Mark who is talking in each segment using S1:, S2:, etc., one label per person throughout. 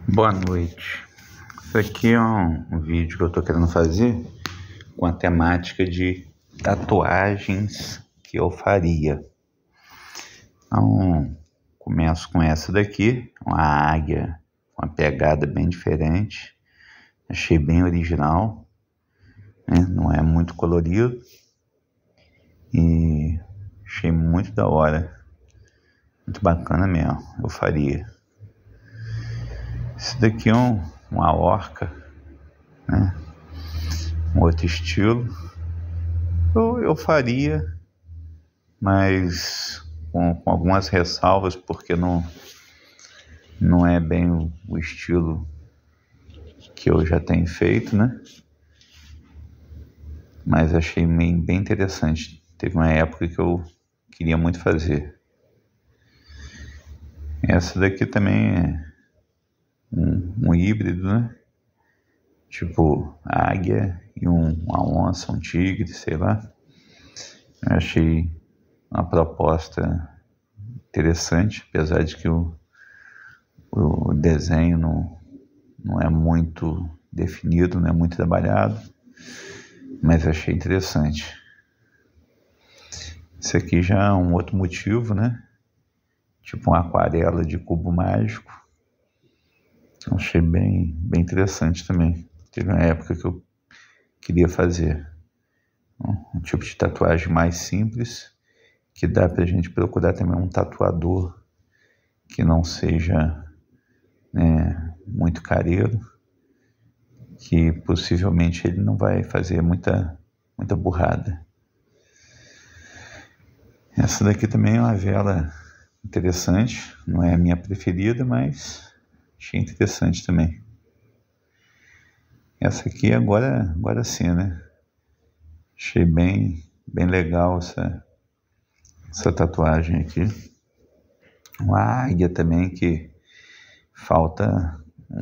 S1: Boa noite. Isso aqui é um vídeo que eu tô querendo fazer com a temática de tatuagens que eu faria. Então, começo com essa daqui, uma águia, com uma pegada bem diferente. Achei bem original, né? Não é muito colorido e achei muito da hora. Muito bacana mesmo, eu faria. Esse daqui é uma orca, né? Um outro estilo. Eu faria, mas com algumas ressalvas, porque não é bem o estilo que eu já tenho feito, né? Mas achei bem interessante. Teve uma época que eu queria muito fazer. Essa daqui também é um híbrido, né? Tipo águia e uma onça, um tigre, sei lá. Eu achei uma proposta interessante, apesar de que o desenho não é muito definido, não é muito trabalhado, mas achei interessante. Esse aqui já é um outro motivo, né? Tipo uma aquarela de cubo mágico. Achei bem interessante também. Teve uma época que eu queria fazer um tipo de tatuagem mais simples, que dá pra gente procurar também um tatuador que não seja, né, muito careiro, que possivelmente ele não vai fazer muita burrada. Essa daqui também é uma vela interessante, não é a minha preferida, mas achei interessante também. Essa aqui agora sim, né? Achei bem legal essa tatuagem aqui. Uma águia também que falta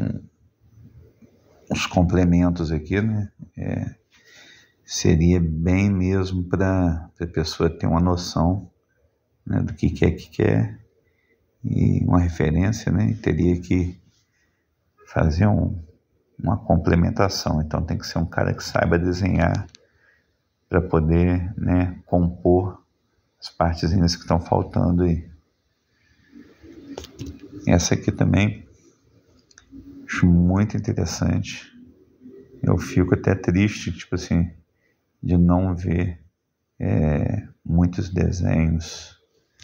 S1: uns complementos aqui, né? Seria bem mesmo para a pessoa ter uma noção, né, do que quer e uma referência, né? Teria que fazer uma complementação. Então tem que ser um cara que saiba desenhar para poder, né, compor as partezinhas que estão faltando aí. Essa aqui também acho muito interessante. Eu fico até triste, tipo assim, de não ver muitos desenhos,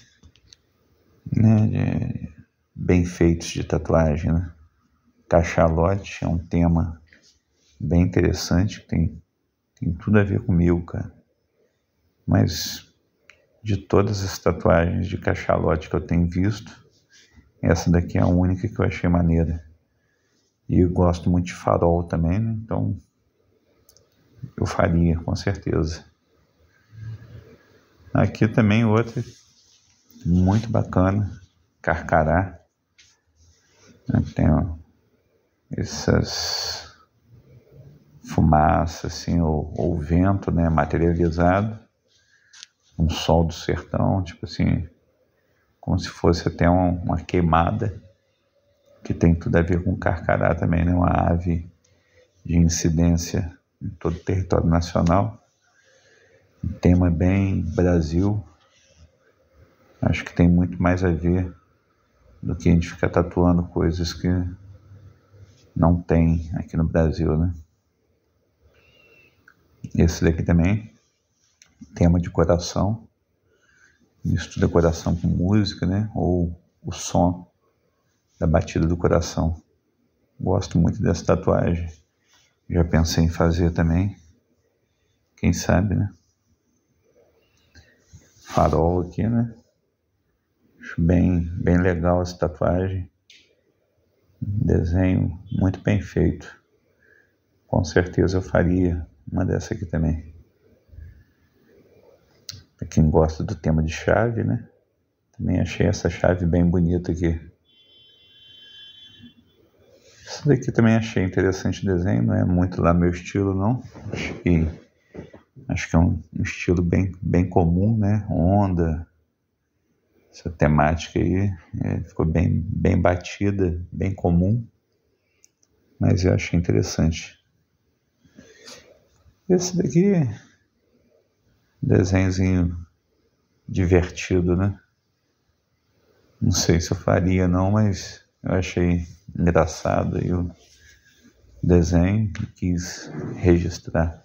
S1: né, bem feitos de tatuagem, né? Cachalote é um tema bem interessante, que tem tudo a ver comigo, cara. Mas de todas as tatuagens de cachalote que eu tenho visto, essa daqui é a única que eu achei maneira. E eu gosto muito de farol também, né? Então eu faria, com certeza. Aqui também outra muito bacana, carcará. Tem essas fumaças assim, ou vento, né, materializado, um sol do sertão, tipo assim, como se fosse até uma queimada, que tem tudo a ver com carcará também, né? Uma ave de incidência em todo o território nacional. Um tema bem Brasil. Acho que tem muito mais a ver do que a gente ficar tatuando coisas que não tem aqui no Brasil, né? Esse daqui também, tema de coração. Mistura coração com música, né? Ou o som da batida do coração. Gosto muito dessa tatuagem. Já pensei em fazer também. Quem sabe, né? Farol aqui, né? Acho bem legal essa tatuagem. Desenho muito bem feito. Com certeza eu faria uma dessa aqui também. Para quem gosta do tema de chave, né? Também achei essa chave bem bonita aqui. Isso daqui também achei interessante o desenho, não é muito lá meu estilo, não. Acho que é um estilo bem comum, né? Onda. Essa temática aí ficou bem batida, bem comum. mas eu achei interessante. Esse daqui, desenhozinho divertido, né? Não sei se eu faria não, mas eu achei engraçado aí o desenho e quis registrar.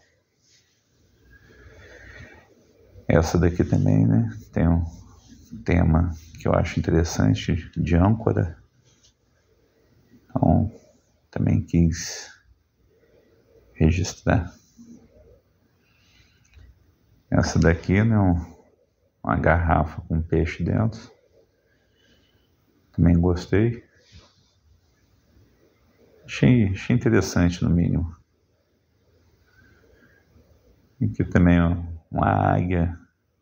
S1: Essa daqui também, né? Tem um tema que eu acho interessante de âncora. Então, também quis registrar. Essa daqui, né? Uma garrafa com peixe dentro. Também gostei. Achei interessante, no mínimo. Aqui também, ó, uma águia.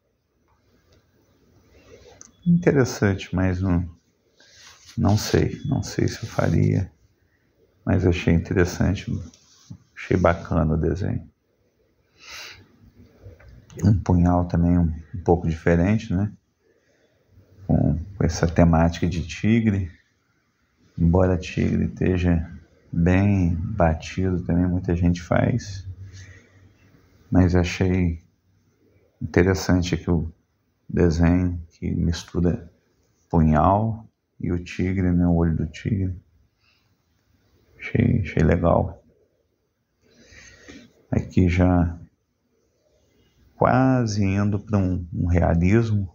S1: Interessante, mas não sei se eu faria. Mas achei interessante, achei bacana o desenho. Um punhal também um pouco diferente, né? Com essa temática de tigre. Embora tigre esteja bem batido, também muita gente faz. Mas achei interessante aqui o desenho que mistura punhal e o tigre, né? O olho do tigre. Achei legal. Aqui já quase indo para um realismo.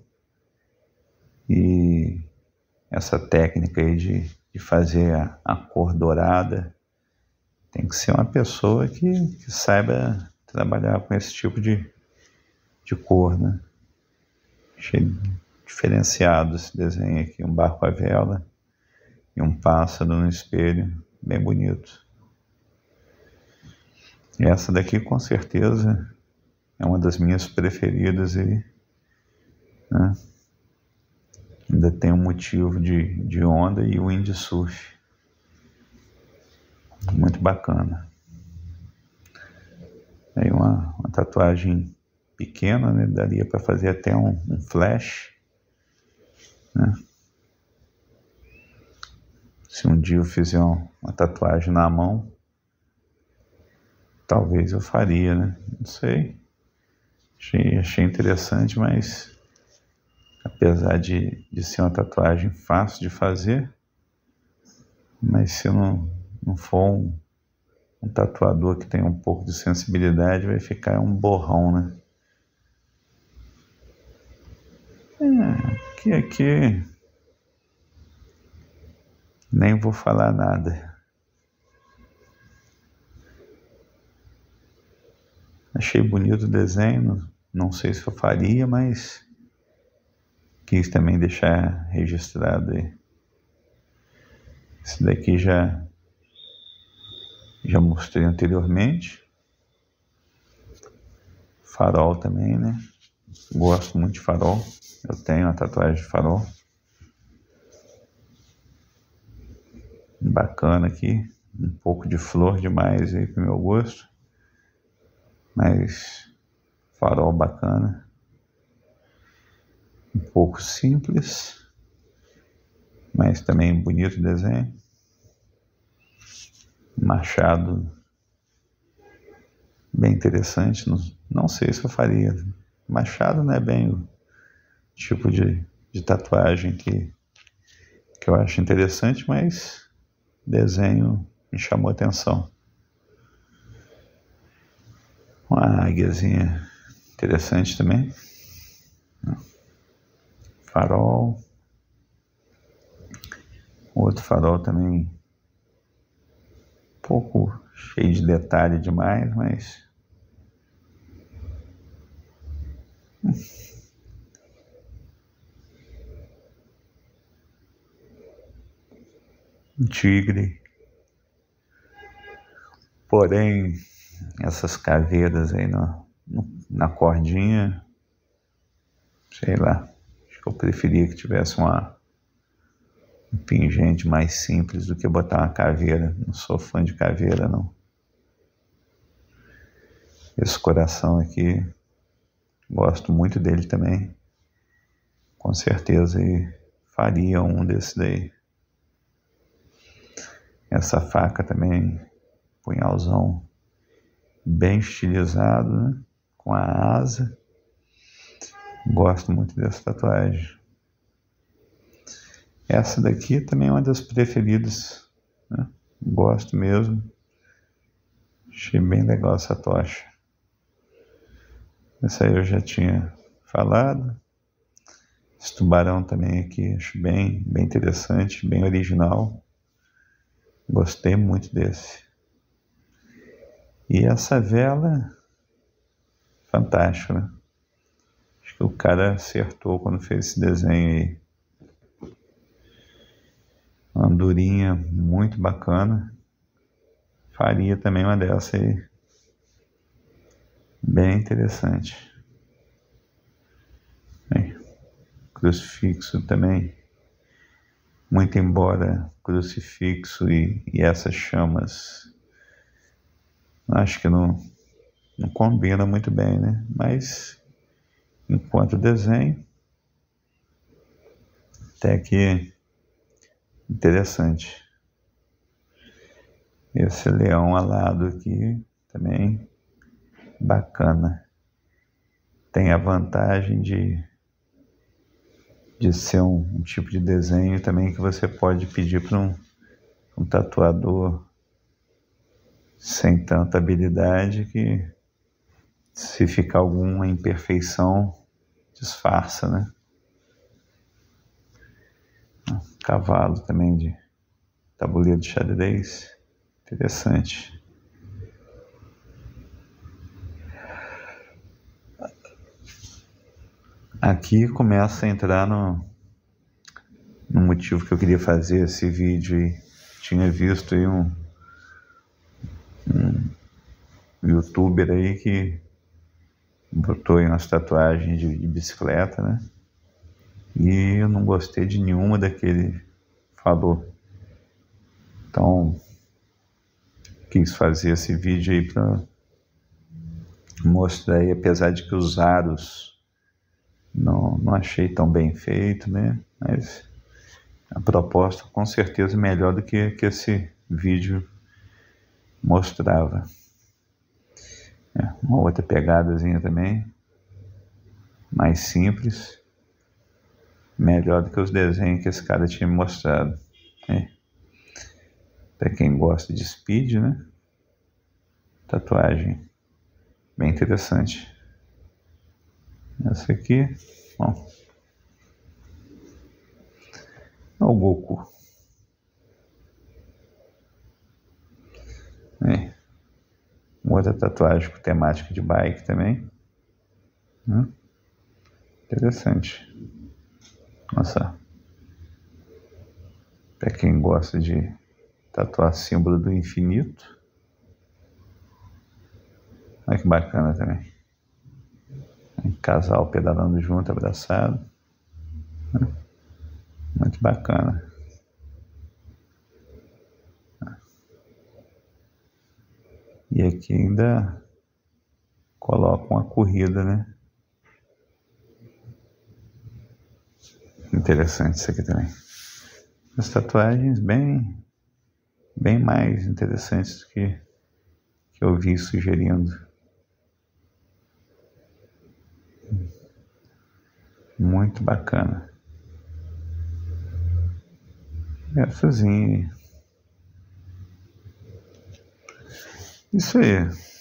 S1: E essa técnica aí de fazer a cor dourada tem que ser uma pessoa que saiba trabalhar com esse tipo de cor, né? Achei diferenciado esse desenho aqui, um barco à vela e um pássaro no espelho, bem bonito. E essa daqui com certeza é uma das minhas preferidas aí, né? Ainda tem um motivo de onda e windsurf. Muito bacana. Aí uma tatuagem pequena, né? Daria para fazer até um flash, né? Se um dia eu fizer uma tatuagem na mão, talvez eu faria, né? Não sei. Achei interessante, mas apesar de ser uma tatuagem fácil de fazer, mas se eu não for um tatuador que tem um pouco de sensibilidade, vai ficar um borrão, né? Aqui nem vou falar nada. Achei bonito o desenho, não sei se eu faria, mas quis também deixar registrado aí. Esse daqui já mostrei anteriormente. Farol também, né? Gosto muito de farol. Eu tenho uma tatuagem de farol. Bacana aqui. Um pouco de flor demais aí pro meu gosto. Mas farol bacana. Um pouco simples. Mas também bonito o desenho. Machado bem interessante. Não sei se eu faria. Machado não é bem o tipo de tatuagem que eu acho interessante, mas desenho me chamou a atenção. Uma águiazinha interessante também. Farol. Outro farol também um pouco cheio de detalhe demais, mas um tigre. Porém, essas caveiras aí na cordinha, sei lá, acho que eu preferia que tivesse um pingente mais simples do que botar uma caveira. Não sou fã de caveira, não. Esse coração aqui, gosto muito dele também. Com certeza faria um desse daí. Essa faca também punhalzão bem estilizado, né? Com a asa. Gosto muito dessa tatuagem. Essa daqui também é uma das preferidas, né? Gosto mesmo. Achei bem legal essa tocha. Essa aí eu já tinha falado. Esse tubarão também aqui, acho bem interessante, bem original. Gostei muito desse. E essa vela, fantástica, né? Acho que o cara acertou quando fez esse desenho aí. Uma andorinha muito bacana. Faria também uma dessa aí. Bem interessante. Aí, crucifixo também. Muito embora crucifixo e essas chamas, acho que não combina muito bem, né? Mas enquanto desenho, até que interessante. Esse leão alado aqui também bacana. Tem a vantagem de ser um tipo de desenho também que você pode pedir para um tatuador sem tanta habilidade, que se ficar alguma imperfeição, disfarça, né? Cavalo também de tabuleiro de xadrez. Interessante. Aqui começa a entrar no motivo que eu queria fazer esse vídeo aí. Tinha visto aí um youtuber aí que botou aí umas tatuagens de bicicleta, né? E eu não gostei de nenhuma daquele falou. Então, quis fazer esse vídeo aí para mostrar aí, apesar de que os aros não achei tão bem feito, né? Mas a proposta com certeza melhor do que esse vídeo mostrava. Uma outra pegadazinha também, mais simples, melhor do que os desenhos que esse cara tinha me mostrado. Para quem gosta de speed, né? Tatuagem bem interessante. Essa aqui, bom, é o Goku. Uma outra tatuagem com temática de bike também. Interessante. Nossa. Para quem gosta de tatuar símbolo do infinito. Olha que bacana também. Um casal pedalando junto, abraçado. Muito bacana. E aqui ainda coloca uma corrida, né? Interessante isso aqui também. As tatuagens bem mais interessantes do que eu vi sugerindo. Muito bacana. Essazinha. Isso aí.